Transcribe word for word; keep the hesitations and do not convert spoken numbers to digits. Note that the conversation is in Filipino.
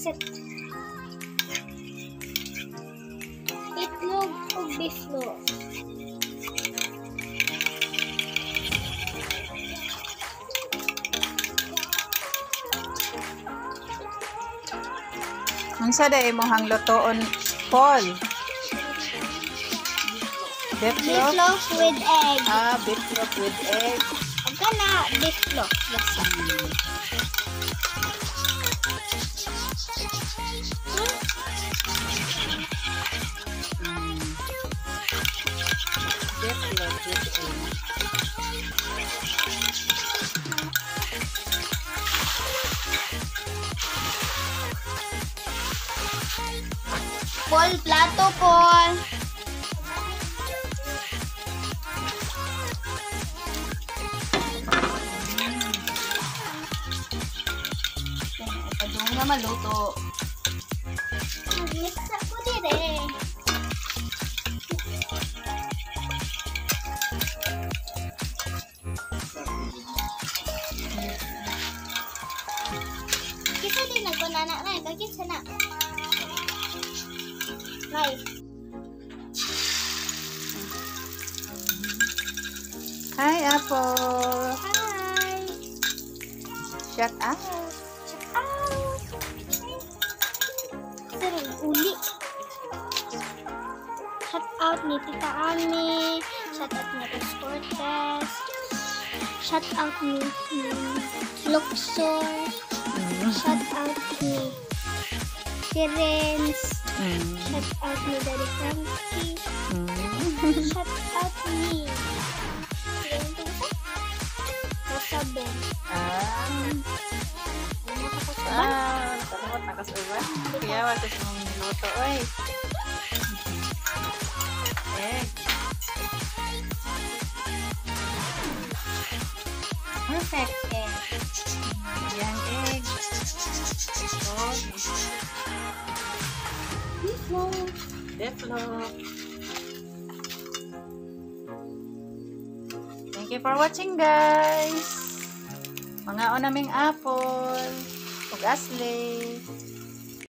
set. Itlog o biflo. Unsa day imong lutoon, Paul? Beef loaf? Beefloaf with egg. Ah, beef loaf with egg. Huwag ka na, beefloaf. Basta. Beef loaf with egg. Paul, plato, Paul. Padung na maluto. Mag-mix ako dire. Kita din nagkunana na. Kagit sana. Nay. Hi, Apple. Hi. Shut up. Check out. Sarang uli. Shout out ni Tita Ami. Shout out ni Ros Cortez. Shout out ni hmm, Luxor. Shout out ni Terence. Mm. Shout out ni Daddy Frankie. Mm. Shout out ni Rosabel. Ah. Ano ka pa ba? Ah, takot nakasuban. Kaya wala sa mong luto, oy. Egg. Perfect egg. Yan, egg. Oh, Beefloaf. beef loaf. Thank you for watching, guys. Mga unaming apple. Ug asli.